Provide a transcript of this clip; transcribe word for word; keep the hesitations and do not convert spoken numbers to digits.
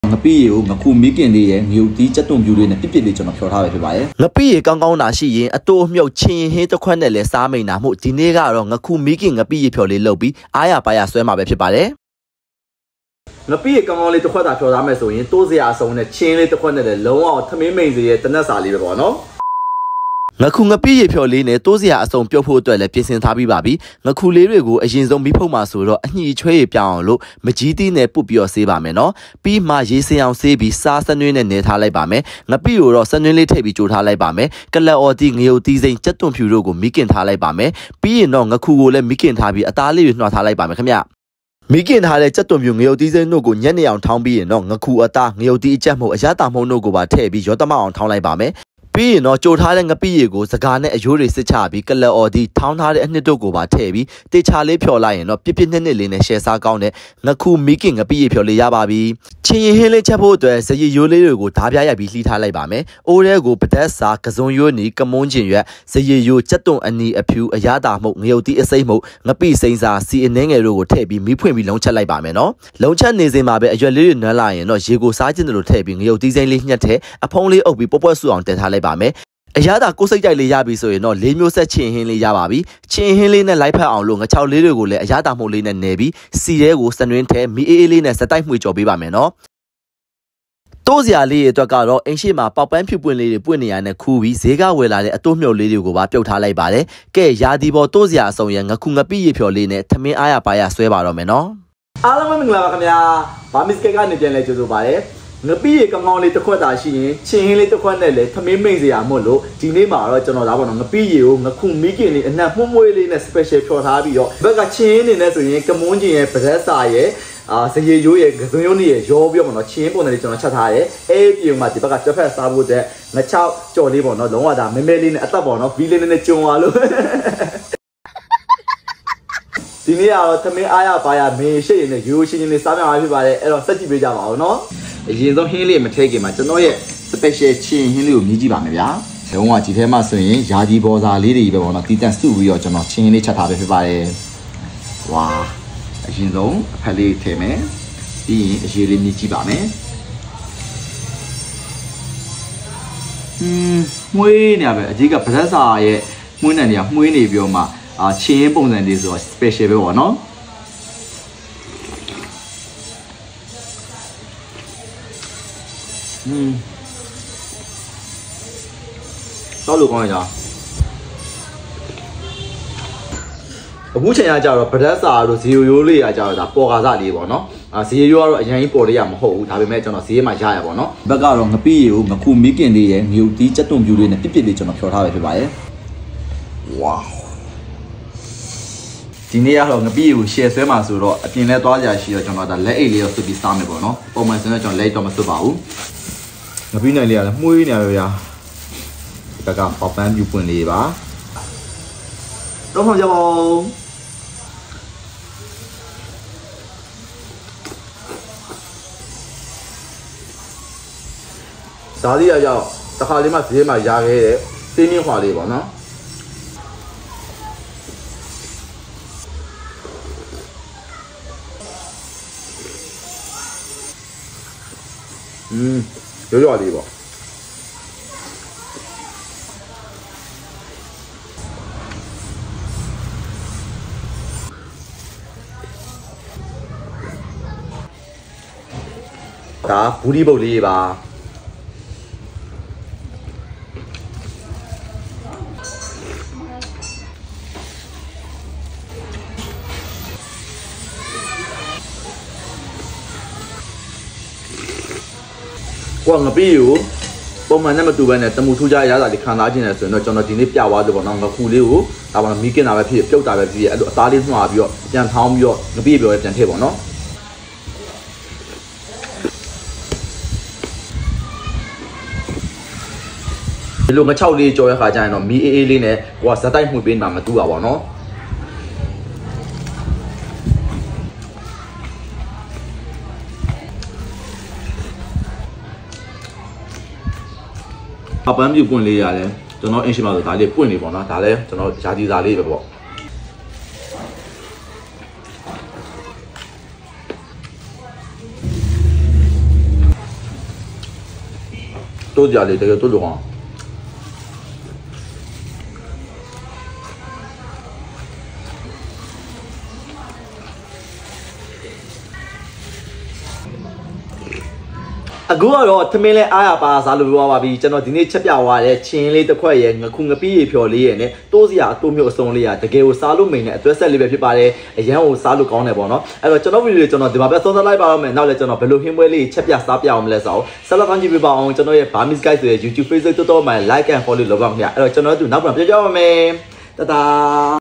ငပိရေကိုငခုမိခင်လေးရဲ့ငရုတ်တီးကြက်သွန်ပြူလေးနဲ့ပြစ်ပြစ်လေးကျွန်တော်ဖြောထားပဲဖြစ်ပါတယ်ငပိရေကောင်းကောင်းတာရှိရင်အတိုးအမြုပ်ချင်းဟင်းတစ်ခွက်နဲ့လဲစားမိန်တာမို့ဒီနေ့ကတော့ငခုမိခင်ငပိရေဖြော်လေးလုပ်ပြီးအားရပါရဆွဲမှာပဲဖြစ်ပါတယ်ငပိရေကောင်းကောင်းလေးတစ်ခွက်သာဖြောထားမယ်ဆိုရင်တိုးစရာအစုံနဲ့ချင်းလေးတစ်ခွက်နဲ့လည်းလုံးအောင်သမင်းမိန်စီရဲ့တနက်စာလေးပဲပေါ့နော်ငခုငပိရေဖြော်လေးနဲ့တိုးစရာအစုံပြုတ်ဖို့အတွက်လည်းပြင်ဆင်ထားပြီးပါပြီငခုလေးတွေကိုအရင်ဆုံးမိဖုတ်မှာဆိုတော့အညှိချွဲရပြောင်းအောင်လို့မကြီးသီးနဲ့ပုတ်ပြီးတော့ဆေးပါမယ်နော်ပြီးမှရေစင်အောင်ဆေးပြီးစားစနွင်းနဲ့နေထားလိုက်ပါမယ်ငပိကိုတော့စနွင်းလေးထည့်ပြီးကြိုထားလိုက်ပါမယ်ကလက်အော်တီငရုတ်တီးစိမ့်ကြက်သွန်ဖြူတို့ကိုမိခင်ထားလိုက်ပါမယ်ပြီးရင်တော့ငခုကိုလည်းမိခင်ထားပြီးအသားလေးတွေနှွှာထားလိုက်ပါမယ်ခင်ဗျမိခင်ထားတဲ့ကြက်သွန်ပြူငရုတ်တီးစိမ့်တို့ကိုညက်နေအောင်ထောင်းပြီးရင်တော့ငခုအသားငရုတ်တီးအကြက်မှုအရတာမှုတို့ကိုပါထည့်ပြီးရောတမအောင်ထောင်းလိုက်ပါမယ်ပြီးရင်တော့ကြိုထားတဲ့ငပိရေကိုစကားနဲ့အယိုးတွေစစ်ချပြီးကလက်အော်ဒီထောင်းထားတဲ့အနှစ်တို့ကိုပါထည့်ပြီးတေချာလေးဖြော်လိုက်ရင်တော့ပြစ်ပြစ်နှစ်နှစ်လေးနဲ့ရှယ်စားကောင်းတဲ့ငခုမိခင်ငပိရေဖြော်လေးရပါပြီချင်းရင်ဟင်းလေးချက်ဖို့အတွက်စရည်ရိုးလေးတွေကိုဓာပြရိုက်ပြီးလှီးထားလိုက်ပါမယ်အိုးထဲကိုပဒတ်စာကစုံရိုးနီကမွန်းကျင်ရွက်စရည်ရိုးကြက်သွန်အနီအဖြူအရတာမှုတ်ငရုတ်တီးအစိမ့်မှုတ်ငပိစိမ့်စာစီအနှင်းငယ်တို့ကိုထည့်ပြီးမီးဖွင့်ပြီးလုံးချက်လိုက်ပါမယ်နော်လုံးချက်နေစဉ်မှာပဲအရွက်လေးတွေနွမ်းလာရင်တော့ရေကိုစားခြင်းတို့ထည့်ပြီးငရုတ်တီးစိမ့်လေးညှက်ထဲအဖုံးလေးအုပ်ပြီးပွက်ပွက်ဆူအောင်တည်ထားလိုက်ပါမယ်အရသာကိုစိတ်ကြိုက်လေးရပြီဆိုရင်တော့လေးမျိုးဆက်ချင်းဟင်းလေးရပါပြီချင်းဟင်းလေးနဲ့လိုက်ဖက်အောင်လို့ငချောက်လေးတွေကိုလည်းအရသာမှုတ်လေးနဲ့နယ်ပြီးစီတဲကိုစနွင်းထဲမီအေးအေးလေးနဲ့စတိုက်မှွေကြော်ပေးပါမယ်နော်တိုးစရာလေးတွေအတွက်ကတော့အင်းရှိမှာပေါက်ပန်းဖြူပွင့်လေးတွေပွင့်နေရတဲ့ခူးပြီးဈေးကဝယ်လာတဲ့အတိုးမြုပ်လေးတွေကိုပါပြုတ်ထားလိုက်ပါတယ်ကဲရာဒီပေါ်တိုးစရာအစုံရငခုငပိရေဖြော်လေးနဲ့သမင်းအားရပါရဆွဲပါတော့မယ်နော်အားလုံးပဲမင်္ဂလာပါခင်ဗျာဘာမစ်ကက်ကနေပြန်လဲကြိုဆိုပါတယ်ငပိရေကောင်းကောင်းလေးတစ်ခွက်သာရှိရင်ချင်းဟင်းလေးတစ်ခွက်နဲ့လည်းသမင်းမိန်စရာမို့လို့ဒီနေ့မှာတော့ကျွန်တော်ဒါပေါ့နော်ငပိရေကိုငခုမိခင်လေးအနှံ့မှုန့်မွေးလေးနဲ့ special ဖြော်ထားပြီးတော့ဘက်ကချင်းဟင်းနေနဲ့ဆိုရင်ကမွန်းကျင်ရဲ့ပဒတ်စာရဲ့အာစရေရိုးရဲ့ကစုံရိုးနေရဲ့ရောပြီးတော့ပေါ့နော်ချင်းပုံစံလေးကျွန်တော်ချက်ထားရဲအဲ့ဒီပြုံမှာဒီဘက်ကတစ်ဖက်စားဖို့တဲ့ငချောက်ကြော်လေးပေါ့နော်လုံးဝဒါမဲမဲလေးနဲ့အသက်ပေါ့နော်ဗီလေးနဲ့ကျုံသွားလို့ဒီနေ့ကတော့သမင်းအားရပါရမေရှိရင်လည်းရိုးရှင်းရှင်းလေးစားပြမှာဖြစ်ပါတယ်အဲ့တော့စက်ကြည့်ပေးကြပါဦးနော်အရင်ဆုံးဟင်းလေးမထဲခင်မှာကျွန်တော်ရဲ့ special ချင်းဟင်းလေးကိုမြည်ကြည့်ပါမယ်ဗျာလုံးဝဒီထဲမှာဆိုရင်ယာကြီးဘောစာလေးတွေပဲပေါ့နော်တီးတန့်စုပြီးတော့ကျွန်တော်ချင်းဟင်းလေးချက်ထားပေးဖြစ်ပါတယ်ဝါအရင်ဆုံးအဖက်လေးထည့်မယ်ပြီးရင်အရေးလေးမြည်ကြည့်ပါမယ်อืมမှုေးနေရပဲအကြီးကဗရက်စာရဲ့မှုေးနေနေရမှုေးနေပြီးတော့မှအာချင်းပုံစံလေးဆိုတော့ special ပဲပေါ့နော်อืมတော့လို့ကောင်းရကြအခုချိန်ရကြတော့ဗရက်စာတို့ဇီယိုယိုးလေးရကြတော့ဒါပေါ်ကားစလေးပေါ့နော်အာဇီယိုယိုးကတော့အရင်ကြီးပေါ်လေးရမဟုတ်ဘူးဒါပေမဲ့ကျွန်တော်ဇီးရဲမှာရရပေါ့နော်ဘက်ကတော့ငပိရေကိုငခုမိခင်လေးရဲ့ငရုတ်တီးကြက်သွန်ပြူလေးနဲ့ပြစ်ပြစ်လေးကျွန်တော်ဖြော်ထားပဲဖြစ်ပါတယ်ဝါဒီနေ့ကတော့ငပိရေကို share ဆွဲမှာဆိုတော့အပြင်လဲသွားကြရှိတော့ကျွန်တော်ဒါလက်အိတ်လေးတော့စွပ်ပြီးစားမယ်ပေါ့နော်ပုံမှန်ဆိုတော့ကျွန်တော်လက်တော့မစွပ်ပါဘူးငပိနိုင်လေးကလည်းမှုေးနေရဗျာဘက်ကပေါက်ပန်းပြူပွင့်လေးပါတော့မှကြပါဦးဒါလေးရရောက်တစ်ခါလေးမှဈေးမှာရခဲ့တဲ့တင်းမြင့်ခွာလေးပေါ့နော်อืมရောရောလေးပေါ့ဒါဘူးဒီပုတ်လေးပါကွာငပိကိုပုံမှန်နဲ့မတူဘဲနဲ့တမူထူးကြရတာလေးခံစားခြင်းနဲ့ဆိုရင်တော့ကျွန်တော်ဒီနေ့ပြသွားလို့ပေါ့နော်ငခုလေးကိုဒါပေါ့နော်မီးကင်တာပဲဖြစ်ပြုတ်တာပဲဖြစ်အဲ့လိုအသားလေးနှွာပြီးတော့ပြန်ထောင်းပြီးတော့ငပိပြောပြန်ထည့်ပေါ့နော်ဒီလိုငချောက်လေးကြော်ရခါကျရင်တော့မီးအေးအေးလေးနဲ့ဟိုကဇက်တိုက်မှွေပေးမှာမတူတာပေါ့နော်အပန်းပြူပွင့်လေးရတယ်ကျွန်တော်အင်ရှိမှာဆိုဒါလေးပွင့်နေပေါ့နော်ဒါလည်းကျွန်တော်ယာတီစာလေးပဲပေါ့多家里这个多多黄。အခုကတော့ထမင်းလဲအားရပါစားလို့ပြောပါပြီကျွန်တော်ဒီနေ့ချက်ပြသွားတဲ့ချင်းလေးတစ်ခွက်ရဲ့ငခုငပိရေဖြော်လေးရဲ့နဲ့တိုးစရာအတိုးမျိုးအစုံလေးอ่ะတကယ်ကိုစားလို့မိန်တဲ့အတွဲဆက်လေးပဲဖြစ်ပါတယ်အရန်ကိုစားလို့ကောင်းတယ်ပေါ့နော်အဲ့တော့ကျွန်တော်ဗီဒီယိုကျွန်တော်ဒီမှာပဲသုံးသပ်လိုက်ပါတော့မယ်နောက်လည်းကျွန်တော်ဘယ်လိုဟင်းပွဲလေးချက်ပြစားပြအောင်မလဲဆိုတော့ဆက်လက်ကောင်းကြည့်ပေးပါအောင်ကျွန်တော်ရဲ့ Burmese Guide ဆိုတဲ့ YouTube Facebook တော်တော်မှ like and follow လုပ်ပါခင်ဗျအဲ့တော့ကျွန်တော်တို့နောက်ပြန်ပြောကြပါမယ်တတာ